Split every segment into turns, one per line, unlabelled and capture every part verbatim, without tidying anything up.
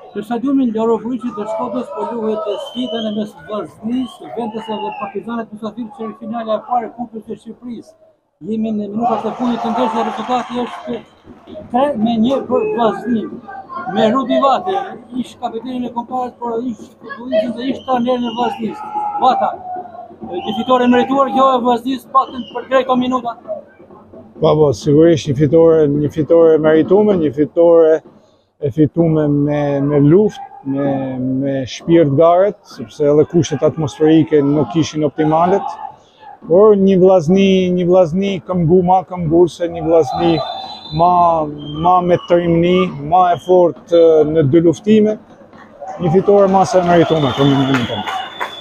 Në stadiumin Lorofriçit të Shkodrës po luhet sfida në mes Vllaznisë, Vendësve dhe Partizanit mysafir çemirfinale e parë e Kupës së Shqipërisë. Jemi në minutat e fundit të ndeshjes, rezultati është tre me një për Vllaznin. Me Rudi Vate, ish kapitenin e komparat, por ish futbollist dhe ish trajner në Vllaznisë. Vata, një fitore merituar kjo e Vllaznisë paktën për drejto minuta.
Po, po, sigurisht një fitore, një fitore meritume, një fitore e fitume me, me luftë, me, me shpirt garet, sepse edhe kushtet atmosferike nuk ishin optimalet. Por një Vllazni, një Vllazni këmbgu, ma këmbgurse, një Vllazni ma, ma me trimni, ma e fort në dy luftime, një fitore ma se meritume për mendimin tonë.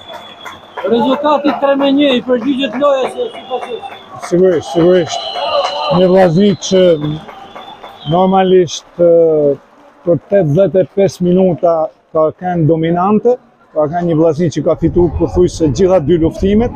Rezultati tre me një i përgjigjet lojës së sipas.
Sigurisht, sigurisht. Një Vllazni që normalisht për tetëdhjetë e pesë minuta ka qenë dominante, ka qenë një Vllazni që ka fituar pothuajse gjitha dy luftimet.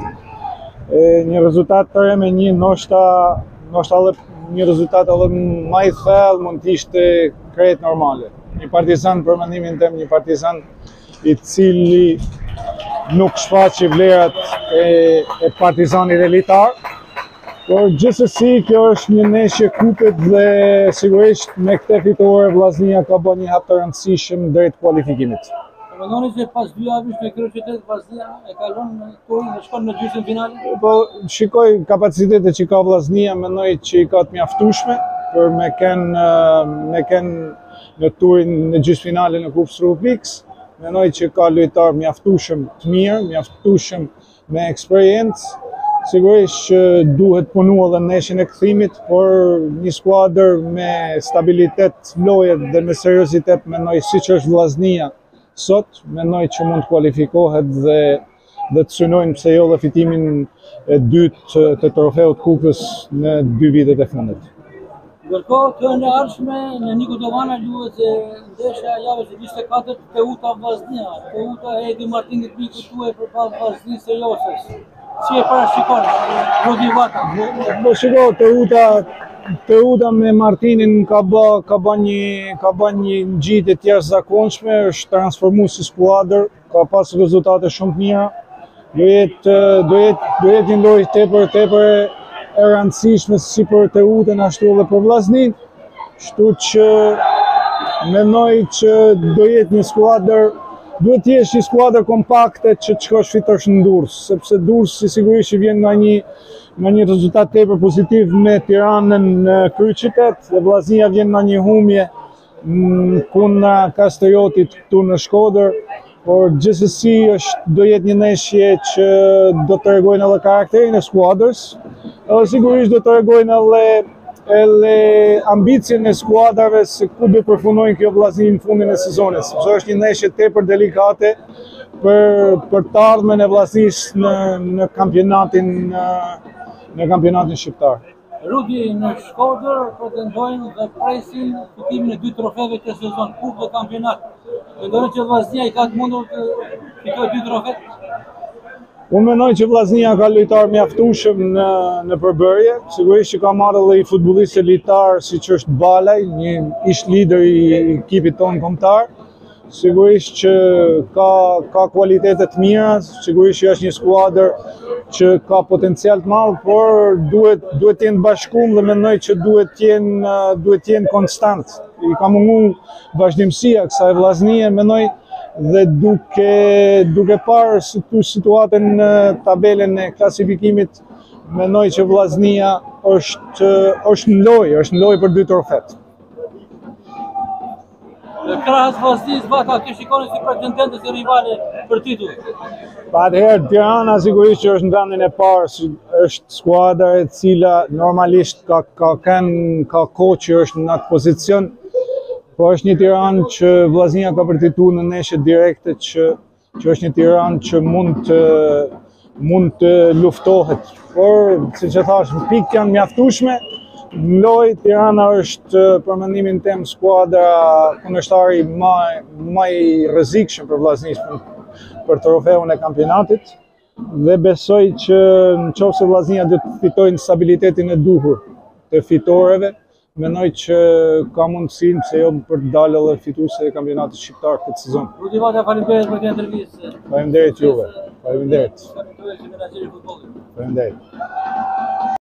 E, një rezultat tre me një, ndoshta ndoshta edhe një rezultat edhe më i thellë mund të ishte krejt normale. Një Partizan, për mendimin tim, një Partizan i cili nuk shfaqi vlerat e, e Partizanit elitar. Por gjithsesi kjo është një ndeshje kupet dhe sigurisht me këtë fitore Vllaznia ka bërë një hap të rëndësishëm drejt kualifikimit.
Mendoni se pas dy javësh në kryeqytet Vllaznia e kalon turin dhe shkon në gjysmën finale?
Po shikoj kapacitetet që ka Vllaznia, mendoj që i ka të mjaftueshme për me kenë me kenë në turin në gjysmëfinale në Kupën e Republikës. Mendoj që ka lojtar mjaftueshëm të mirë, mjaftueshëm me eksperiencë. Sigurisht që duhet punu edhe në ndeshjen e kthimit, por një skuadër me stabilitet loje dhe me seriozitet, mendoj siç është Vllaznia sot, mendoj që mund të kualifikohet dhe dhe të synojnë pse jo dhe fitimin e dytë të trofeut Kupës në dy vitet e fundit.
Ndërkohë, të në ardhshme në Niko Dovana luhet ndeshja e javës së njëzet e katërt Teuta Vllaznia. Teuta e Edi Martinit miku tuaj përballë Vllaznisë së Josës. Si e parashikon Rudi Vata?
Po shiko, Teuta Teuta me Martinin ka bë ka bë një ka bë një ngjitje të jashtëzakonshme, është transformuar si skuadër, ka pas rezultate shumë të mira. Do jetë do jetë do jetë një lojë tepër tepër e rëndësishme si për Teutën ashtu edhe për Vllaznin. Kështu që mendoj që do jetë një skuadër, duhet të jesh një skuadër kompakte që të shkosh fitosh në Durrës, sepse Durrësi sigurisht që vjen nga një nga një rezultat tepër pozitiv me Tiranën në kryeqytet dhe Vllaznia vjen nga një humje kundra Kastriotit këtu në Shkodër, por gjithsesi është do jetë një ndeshje që do të tregojnë edhe karakterin e skuadrës, edhe sigurisht do të tregojnë edhe edhe ambicien e skuadrave se ku do përfundojnë kjo Vllazni në fundin e sezonit, sepse është një ndeshje tepër delikate për për të ardhmen e Vllaznisë në në kampionatin në, në kampionatin shqiptar.
Rudi, në Shkodër pretendojnë dhe presin fitimin e dy trofeve këtë sezon, kupë dhe kampionat. Mendoni që Vllaznia i ka të mundur të fitojë dy trofe?
Unë mendoj që Vllaznia ka lojtar mjaftueshëm në në përbërje, sigurisht që ka marrë edhe i futbollist elitar siç është Balaj, një ish lider i ekipit tonë kombëtar. Sigurisht që ka ka kualitete të mira, sigurisht që është një skuadër që ka potencial të madh, por duhet duhet të jenë bashkuar dhe mendoj që duhet të jenë duhet të jenë konstant. I ka munguar vazhdimësia kësaj Vllaznie, mendoj dhe duke duke parë situatën në tabelën e klasifikimit, mendoj që Vllaznia është është në lojë, është në lojë për dy trofet.
Krahas Vllaznisë, Vata, ti shikoni si pretendente si rivale për titull?
Pa atëherë Tirana sigurisht që është në vendin e parë, është skuadra e cila normalisht ka ka kanë ka kohë që është në atë pozicion. Po është një Tiranë që Vllaznia ka përfituar në ndeshje direkte që që është një Tiranë që mund të mund të luftohet. Por siç e thash, pikë janë mjaftueshme. Në lojë Tirana është për mendimin tim skuadra kundërshtari më më i rrezikshëm për Vllaznisë për trofeun e kampionatit dhe besoj që nëse Vllaznia do të fitojë stabilitetin e duhur të fitoreve, Menoj që ka mundësinë pse jo për të dalë edhe fituese e kampionatit shqiptar këtë sezon.
Rudi Vata, faleminderit për këtë intervistë.
Faleminderit juve. Faleminderit.
Faleminderit që menaxheri futbollit.
Faleminderit.